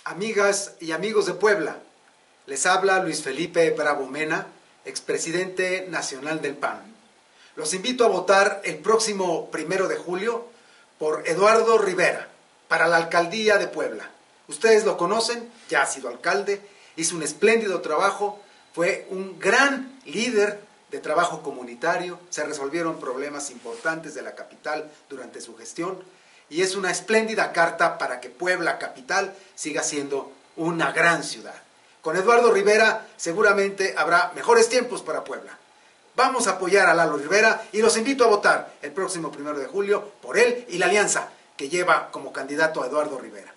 Amigas y amigos de Puebla, les habla Luis Felipe Bravo Mena, expresidente nacional del PAN. Los invito a votar el próximo 1 de julio por Eduardo Rivera para la alcaldía de Puebla. Ustedes lo conocen, ya ha sido alcalde, hizo un espléndido trabajo, fue un gran líder de trabajo comunitario, se resolvieron problemas importantes de la capital durante su gestión y es una espléndida carta para que Puebla capital siga siendo una gran ciudad. Con Eduardo Rivera seguramente habrá mejores tiempos para Puebla. Vamos a apoyar a Lalo Rivera y los invito a votar el próximo 1 de julio por él y la alianza que lleva como candidato a Eduardo Rivera.